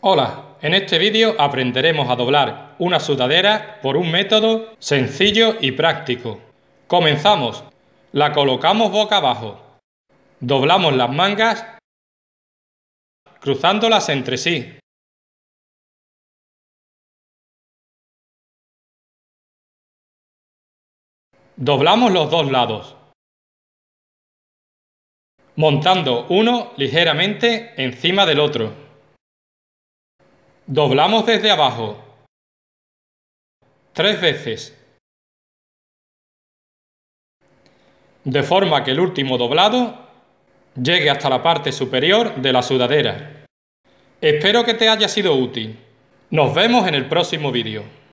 Hola, en este vídeo aprenderemos a doblar una sudadera por un método sencillo y práctico. Comenzamos. La colocamos boca abajo. Doblamos las mangas cruzándolas entre sí. Doblamos los dos lados, montando uno ligeramente encima del otro. Doblamos desde abajo 3 veces, de forma que el último doblado llegue hasta la parte superior de la sudadera. Espero que te haya sido útil. Nos vemos en el próximo vídeo.